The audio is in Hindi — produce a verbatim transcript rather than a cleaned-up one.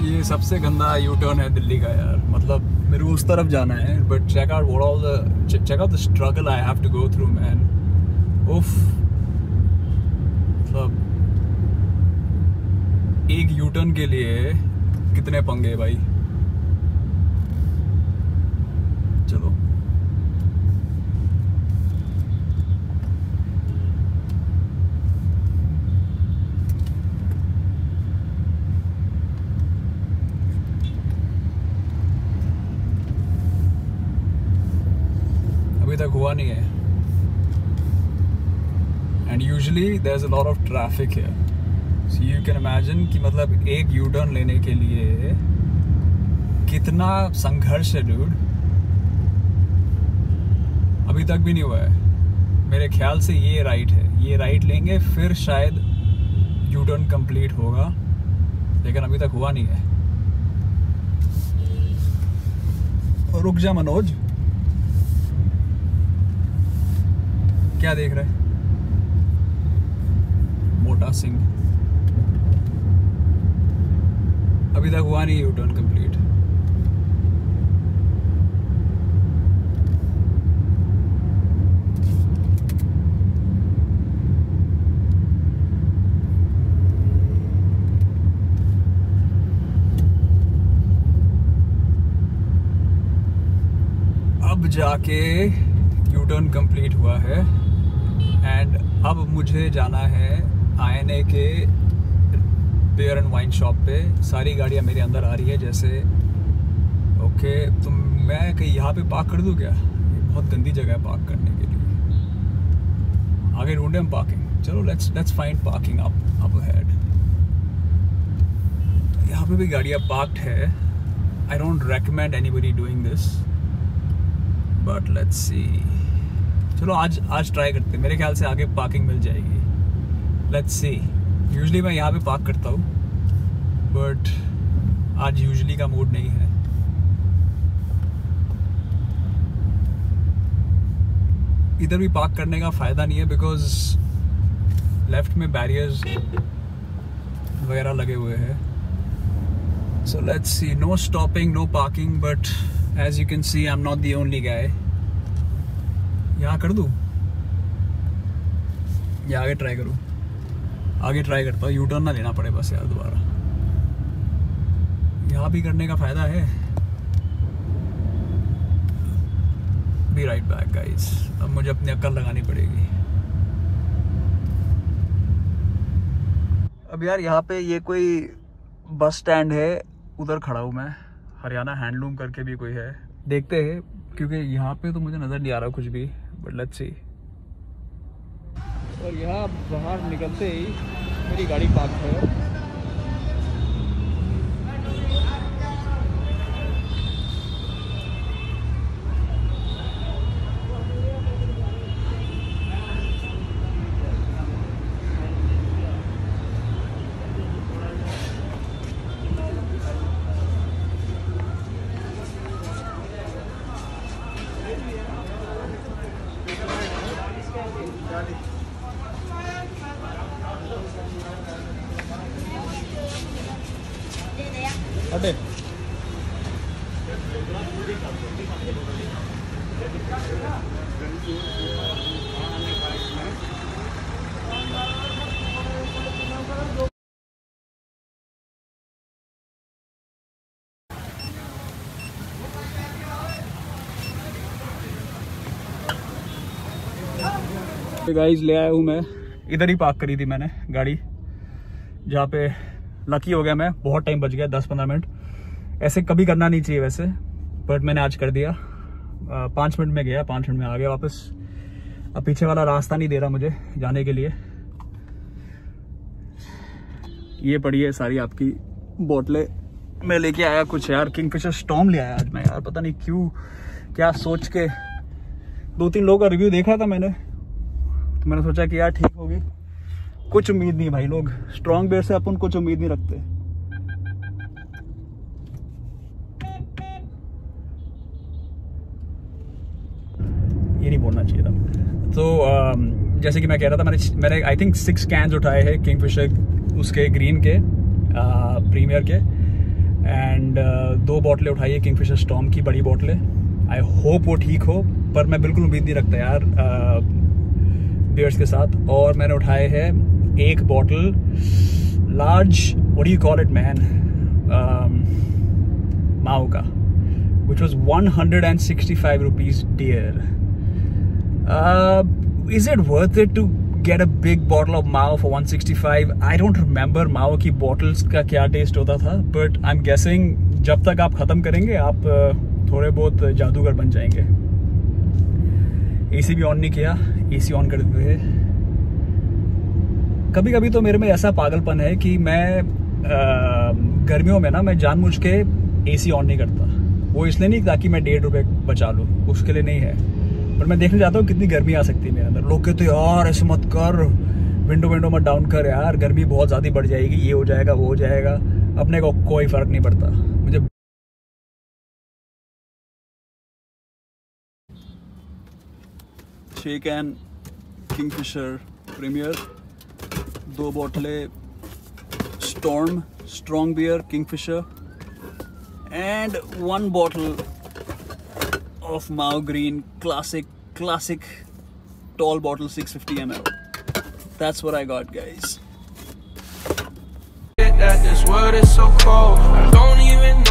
ये सबसे गंदा यू टर्न है दिल्ली का यार, मतलब मेरे को उस तरफ जाना है, but check out what all the check out the struggle I have to go through man. उफ, मतलब एक यू टर्न के लिए कितने पंगे भाई। चलो अभी तक हुआ नहीं है, and usually there is a lot of traffic here, so you can imagine कि मतलब एक यू टर्न लेने के लिए कितना संघर्ष है डूड। अभी तक भी नहीं हुआ है, मेरे ख्याल से ये राइट है, ये राइट लेंगे फिर शायद यू टर्न कंप्लीट होगा, लेकिन अभी तक हुआ नहीं है। रुक जा मनोज, क्या देख रहे? मोटा सिंह, अभी तक हुआ नहीं यू टर्न कंप्लीट। अब जाके यू टर्न कंप्लीट हुआ है, एंड अब मुझे जाना है आई एन ए के बियर एंड वाइन शॉप पे। सारी गाड़ियाँ मेरे अंदर आ रही है जैसे। ओके, तो मैं कहीं यहाँ पे पार्क कर दूँ क्या? ये बहुत गंदी जगह है पार्क करने के लिए। आगे ढूंढे हम पार्किंग। चलो let's let's find parking up up ahead. यहाँ पे भी गाड़ियाँ पार्क्ड है। I don't recommend anybody doing this, but let's see. चलो आज आज ट्राई करते हैं, मेरे ख्याल से आगे पार्किंग मिल जाएगी। Let's see. यूजुअली मैं यहाँ पे पार्क करता हूँ, बट आज यूजुअली का मूड नहीं है। इधर भी पार्क करने का फ़ायदा नहीं है बिकॉज लेफ्ट में बैरियर्स वगैरह लगे हुए हैं। So let's see, no stopping, no parking, but as you can see I am not the only guy. यहाँ कर दूँ या आगे ट्राई करूँ? आगे ट्राई करता हूँ, यू टर्न ना लेना पड़े बस यार दोबारा। यहाँ भी करने का फ़ायदा है। Be right back guys. अब मुझे अपनी अक्ल लगानी पड़ेगी। अब यार यहाँ पे ये कोई बस स्टैंड है, उधर खड़ा हूँ मैं। हरियाणा हैंडलूम करके भी कोई है, देखते हैं, क्योंकि यहाँ पे तो मुझे नज़र नहीं आ रहा कुछ भी, बट लेट्स सी। और यहाँ बाहर निकलते ही मेरी गाड़ी पार्क है। अटे गाइस ले आया हूँ मैं। इधर ही पार्क करी थी मैंने गाड़ी, जहाँ पे लकी हो गया मैं। बहुत टाइम बच गया, दस पंद्रह मिनट। ऐसे कभी करना नहीं चाहिए वैसे, बट मैंने आज कर दिया। पाँच मिनट में गया, पाँच मिनट में आ गया वापस। अब पीछे वाला रास्ता नहीं दे रहा मुझे जाने के लिए। ये पड़ी है सारी आपकी बोतलें। मैं लेके आया कुछ यार, किंगफिशर स्टॉर्म ले आया आज मैं यार, पता नहीं क्यों, क्या सोच के। दो तीन लोगों का रिव्यू देखा था मैंने, तो मैंने सोचा कि यार ठीक होगी। कुछ उम्मीद नहीं भाई, लोग स्ट्रॉन्ग बियर से अपन कुछ उम्मीद नहीं रखते। ये नहीं बोलना चाहिए था। तो uh, जैसे कि मैं कह रहा था, मैंने मैंने आई थिंक सिक्स कैन्स उठाए हैं किंगफिशर उसके ग्रीन के प्रीमियर के, एंड uh, दो बोतलें उठाई है किंगफिशर स्टॉर्म की, बड़ी बोतलें। आई होप वो ठीक हो, पर मैं बिल्कुल उम्मीद नहीं रखता यार बियर्स uh, के साथ। और मैंने उठाए हैं एक बोतल large, what do you call it man, माओ का, which was one hundred sixty-five rupees dear. Uh, is it worth it to get a big bottle of Mao for one sixty-five? I don't remember Mao की bottles का क्या taste होता था, but I'm guessing जब तक आप ख़त्म करेंगे आप थोड़े बहुत जादूगर बन जाएंगे। एसी भी ऑन नहीं किया, एसी ऑन कर देते थे। कभी कभी तो मेरे में ऐसा पागलपन है कि मैं आ, गर्मियों में ना मैं जानबूझ के एसी ऑन नहीं करता। वो इसलिए नहीं ताकि मैं डेढ़ रुपये बचा लूँ, उसके लिए नहीं है, पर मैं देखने जाता हूँ कितनी गर्मी आ सकती है मेरे अंदर। लोग कहते यार ऐसे मत कर, विंडो विंडो मत डाउन कर यार, गर्मी बहुत ज़्यादा बढ़ जाएगी, ये हो जाएगा वो हो जाएगा। अपने को कोई फ़र्क नहीं पड़ता मुझे। छः कैन किंगफिशर प्रीमियर, दो बोतलें storm strong beer Kingfisher, and one bottle of Mao Green classic classic tall bottle six fifty milliliters. That's what I got, guys. That this world is so cold, I don't even